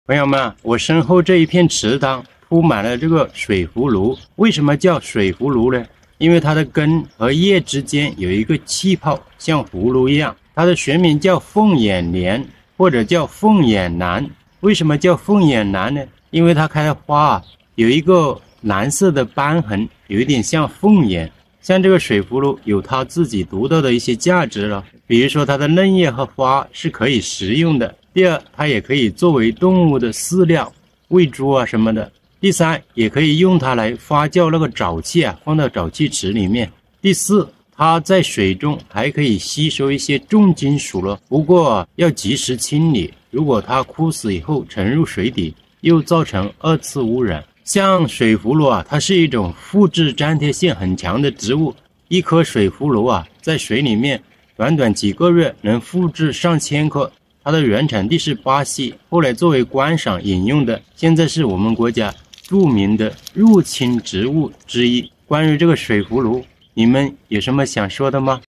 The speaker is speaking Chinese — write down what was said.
朋友们，我身后这一片池塘铺满了这个水葫芦，为什么叫水葫芦呢？因为它的根和叶之间有一个气泡，像葫芦一样。它的学名叫凤眼莲，或者叫凤眼兰。为什么叫凤眼兰呢？因为它开的花有一个蓝色的斑痕，有一点像凤眼。像这个水葫芦有它自己独到的一些价值了，比如说它的嫩叶和花是可以食用的。第二，它也可以作为动物的饲料，喂猪啊什么的。第三，也可以用它来发酵那个沼气放到沼气池里面。第四，它在水中还可以吸收一些重金属了，不过要及时清理，如果它枯死以后沉入水底，又造成二次污染。像水葫芦它是一种复制粘贴性很强的植物，一颗水葫芦在水里面短短几个月能复制上千颗。它的原产地是巴西，后来作为观赏引用的，现在是我们国家著名的入侵植物之一。关于这个水葫芦，你们有什么想说的吗？